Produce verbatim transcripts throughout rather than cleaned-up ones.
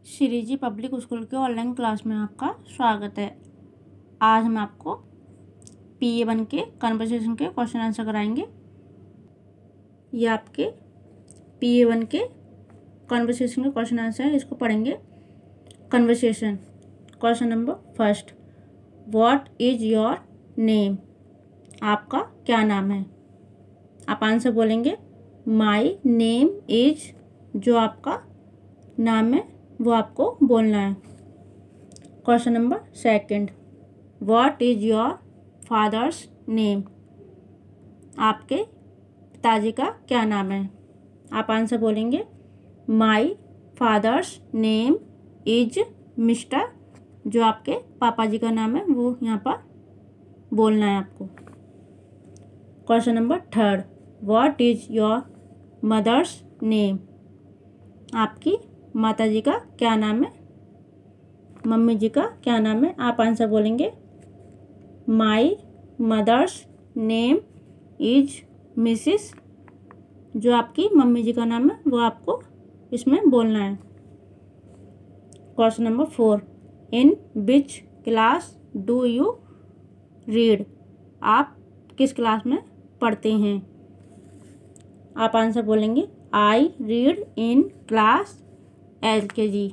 Shri ji public school के online class में आपका स्वागत है। आज हम आपको पी ए वन के कन्वर्सेशन के क्वेश्चन आंसर कराएंगे। ये आपके पी ए वन के कन्वर्सेशन के क्वेश्चन आंसर है, इसको पढ़ेंगे। Conversation question number first, what is your name? आपका क्या नाम है? आप आंसर बोलेंगे माई नेम इज, जो आपका नाम है वो आपको बोलना है। Question number second, what is your father's name? आपके पिताजी का क्या नाम है? आप आंसर बोलेंगे my father's name is mister, जो आपके पापा जी का नाम है वो यहाँ पर बोलना है आपको। Question number third, what is your mother's name? आपकी माता जी का क्या नाम है? मम्मी जी का क्या नाम है? आप आंसर बोलेंगे my mother's name is missus, जो आपकी मम्मी जी का नाम है वो आपको इसमें बोलना है। Question number four, in which class do you read? आप किस क्लास में पढ़ते हैं? आप आंसर बोलेंगे I read in class L K G.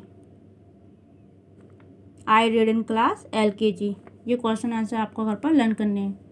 I read in class L K G. ये क्वेश्चन आंसर आपको घर पर लर्न करने हैं।